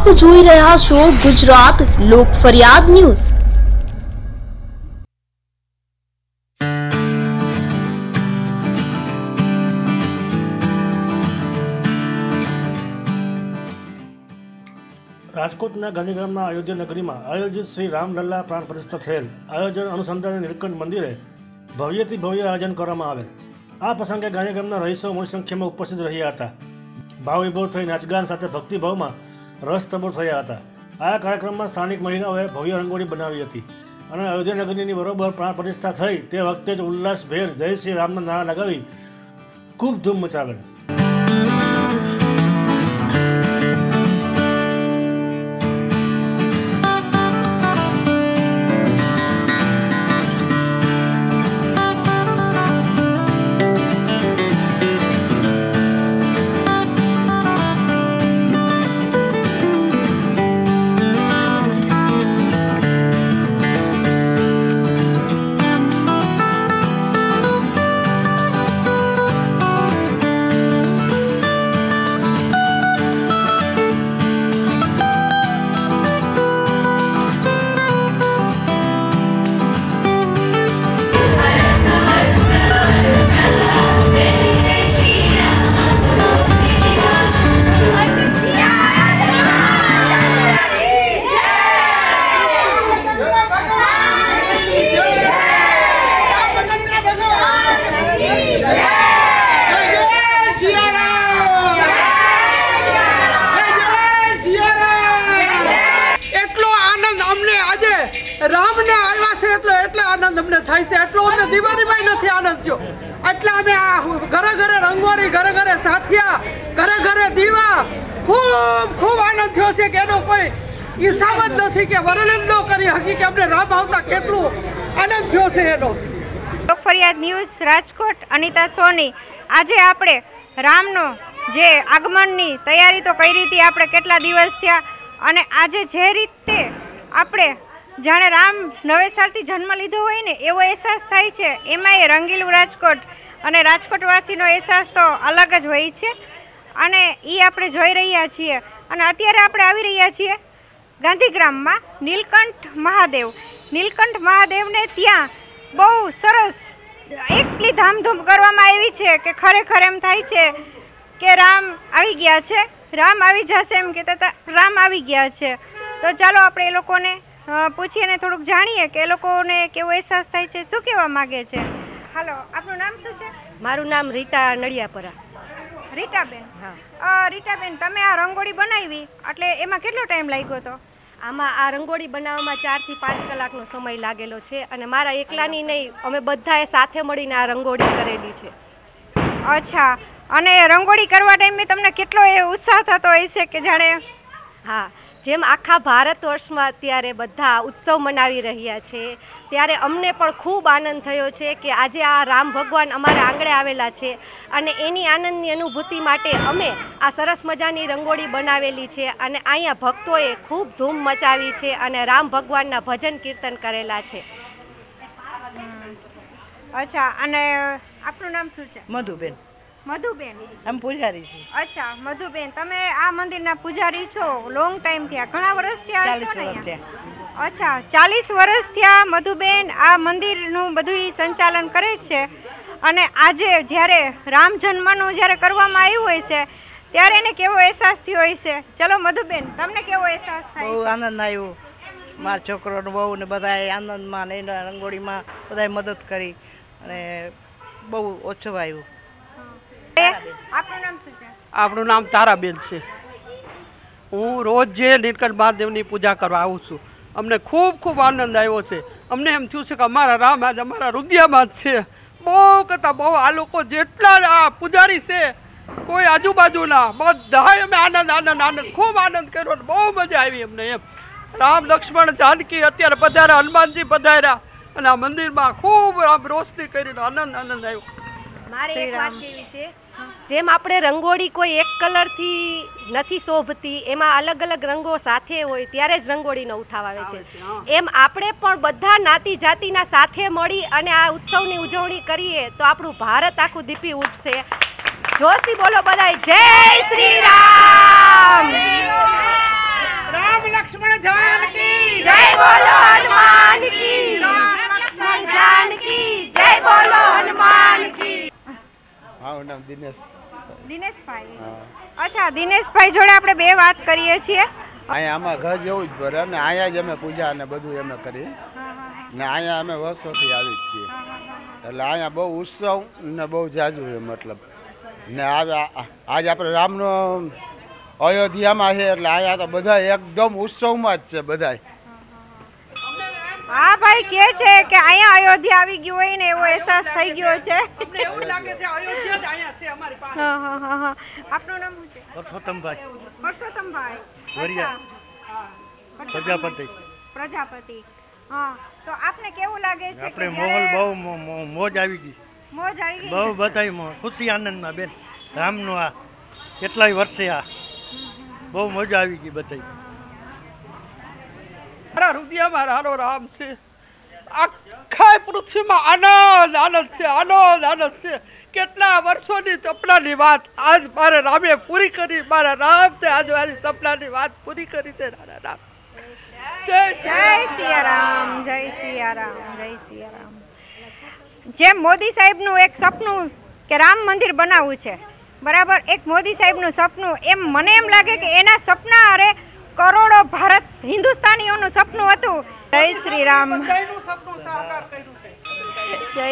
આપ જોઈ રહ્યા છો ગુજરાત લોક ફરિયાદ ન્યૂઝ। રાજકોટના ગાંધીગ્રામના અયોધ્યા નગરીમાં આયોજિત શ્રી રામલલ્લા પ્રાણ પ્રતિષ્ઠા થયેલ આયોજન અનુસંધાને નીલકંઠ મંદિરે ભવ્યથી ભવ્ય આયોજન કરવામાં આવેલ। આ પ્રસંગે ગાંધીગ્રામના રહીશો મોટી સંખ્યામાં ઉપસ્થિત રહ્યા હતા। ભાવ વિભોર થઈ નાચગાન સાથે ભક્તિભાવમાં રસ તબોર થયા હતા। આ કાર્યક્રમમાં સ્થાનિક મહિલાઓએ ભવ્ય રંગોળી બનાવી હતી અને અયોધ્યા નગરીની બરોબર પ્રાણ પ્રતિષ્ઠા થઈ તે વખતે જ ઉલ્લાસભેર જય શ્રી રામના નારા લગાવી ખૂબ ધૂમ મચાવેલ। રામને આવ્યા છે એટલે આનંદ અમને થાય છે। એટલો અમને દિવાળીમાં નથી આનંદ થયો। એટલે અમે આ ઘરે ઘરે રંગોળી, ઘરે ઘરે સાથિયા, ઘરે ઘરે દીવા, ખૂબ આનંદ થયો છે કે એનો કોઈ હિસાબ જ નથી કે વર્ણન ન કરી હકી કે અમને રામ આવતા કેટલું આનંદ થયો છે એનો। લોક ફરિયાદ ન્યૂઝ રાજકોટ, અનિતા સોની। આજે આપણે રામનો જે આગમનની તૈયારી તો કરી હતી આપણે કેટલા દિવસ થયા, અને આજે જે રીતે આપણે જાણે રામ નવેસરથી જન્મ લીધો હોય ને એવો અહેસાસ થાય છે। એમાં એ રંગીલું રાજકોટ અને રાજકોટવાસીનો અહેસાસ તો અલગ જ હોય છે, અને એ આપણે જોઈ રહ્યા છીએ। અને અત્યારે આપણે આવી રહ્યા છીએ ગાંધીગ્રામમાં નીલકંઠ મહાદેવને ત્યાં બહુ સરસ એટલી ધામધૂમ કરવામાં આવી છે કે ખરેખર એમ થાય છે કે રામ આવી ગયા છે, રામ આવી જશે એમ કહેતા રામ આવી ગયા છે। તો ચાલો આપણે એ લોકોને પૂછીએ અને થોડુંક જાણીએ કે એ લોકોને કેવો અહેસાસ થાય છે, શું કહેવા માગે છે। હાલો, આપનું નામ શું છે? મારું નામ રીટા નડિયાપરા। રીટાબેન, હા રીટાબેન, તમે આ રંગોળી બનાવી એટલે એમાં કેટલો ટાઈમ લાગ્યો હતો? આમાં આ રંગોળી બનાવવામાં 4 થી 5 કલાકનો સમય લાગેલો છે, અને મારા એકલાની નહીં, અમે બધાએ સાથે મળીને આ રંગોળી કરેલી છે। અચ્છા, અને રંગોળી કરવા ટાઈમે તમને કેટલો એ ઉત્સાહ થતો હશે કે જાણે? હા, જેમ આખા ભારત વર્ષમાં અત્યારે બધા ઉત્સવ મનાવી રહ્યા છે, ત્યારે અમને પણ ખૂબ આનંદ થયો છે કે આજે આ રામ ભગવાન અમારા આંગણે આવેલા છે, અને એની આનંદની અનુભૂતિ માટે અમે આ સરસ મજાની રંગોળી બનાવેલી છે, અને અહીંયા ભક્તોએ ખૂબ ધૂમ મચાવી છે અને રામ ભગવાનના ભજન કીર્તન કરેલા છે। અચ્છા, અને આપનું નામ શું છે? મધુબેન। મધુબેન, આમ પૂજારી છે। અચ્છા મધુબેન, તમે આ મંદિરના પૂજારી છો, લોંગ ટાઈમ થયા, ઘણા વર્ષ થયા છો ને? અચ્છા, 40 વર્ષ થયા મધુબેન આ મંદિરનું બધું સંચાલન કરે છે, અને આજે જ્યારે રામ જન્મનું જ્યારે કરવામાં આવ્યું હોય છે ત્યારે એને કેવો અહેસાસ થયો હોય છે? ચલો મધુબેન, તમને કેવો અહેસાસ થાય? બહુ આનંદ આવ્યો। મારા છોકરોને બહુ ને બધાએ આનંદમાં ને એના રંગોળીમાં બધાએ મદદ કરી અને બહુ ઓછો આવ્યો। આપનું નામ શું છે? આપણું નામ તારાબેન છે। હું રોજ જે નીલકંઠ મહાદેવની પૂજા કરવા આવું છું। અમને ખૂબ આનંદ આવ્યો છે। અમને એમ થયું છે કે અમારા રામ આજ અમારા હૃદયમાં જ છે। બહુ કરતાં બહુ આ લોકો જેટલા આ પૂજારી છે, કોઈ આજુબાજુના બધાએ અમે આનંદ ખૂબ આનંદ કર્યો, બહુ મજા આવી અમને એમ। રામ, લક્ષ્મણ, જાનકી અત્યારે પધાર્યા, હનુમાનજી પધાર્યા, અને આ મંદિરમાં ખૂબ આમ રોશની કરીને આનંદ આવ્યો। મારે એક વાત કેવી છે, જેમ આપણે રંગોળી કોઈ એક કલરથી નથી શોભતી, એમાં અલગ અલગ રંગો સાથે હોય ત્યારે જ રંગોળીનો ઉઠાવ આવે છે, એમ આપણે પણ બધા નાતી જાતિના સાથે મળી અને આ ઉત્સવની ઉજવણી કરીએ તો આપણું ભારત આખું દીપી ઉઠશે। જોશથી બોલો બધાય, જય શ્રી રામ। અચ્છા, દિનેશભાઈ જોડે આપણે બે વાત કરીએ છીએ. અહીંયા આમાં ઘર જેવું જ ભરે અને અહીંયા જ અમે પૂજા અને બધું અમે કરીએ ને અહીંયા અમે વર્ષોથી આવી જ છીએ એટલે અહીંયા બહુ ઉત્સવ ને બહુ જાજુ છે મતલબ ને આજ આપણે રામનો અયોધ્યામાં છે એટલે અહીંયા તો બધા એકદમ ઉત્સવમાં જ છે બધા. હા ભાઈ કે છે કે અહીંયા અયોધ્યા આવી ગયું હોય ને એવો અહેસાસ થઈ ગયો છે. એવું લાગે છે અયોધ્યા જ અહીંયા છે અમારી પાસે. હા. આપનું નામ શું છે? પરસોત્તમભાઈ પરસોત્તમભાઈ. વરિયા પ્રજાપતિ. પ્રજાપતિ. હા, તો આપને કેવું લાગે છે? આપણે માહોલ બહુ મોજ આવી ગઈ. મોજ આવી ગઈ. બહુ બધાય ખુશી આનંદમાં બેન. રામનો આ કેટલાય વર્ષે આ બહુ મજા આવી ગઈ બધાય. મારા હૃદયમાં મારો રામ છે. આખા પૃથ્વીમાં આનંદ છે. કેટલા વર્ષોની સપનાની વાત આજ મારા રામે પૂરી કરી. મારા રામ તે આજ મારી સપનાની વાત પૂરી કરી છે. મારા રામ જય સિયારામ, જય સિયારામ, જય સિયારામ. જેમ મોદી સાહેબનું એક સપનું કે રામ મંદિર બનાવવું છે, બરાબર, એક મોદી સાહેબનું સપનું, એમ મને એમ લાગે કે એના સપના અરે કરોડો ભારત હિન્દુસ્તાનીઓનું સપનું હતું. જય શ્રી રામ. જય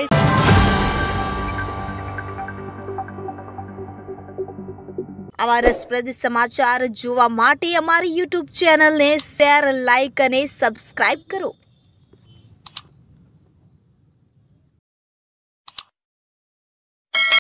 આવા રસપ્રદ સમાચાર જોવા માટે અમારી YouTube ચેનલને શેર, લાઇક અને સબસ્ક્રાઇબ કરો.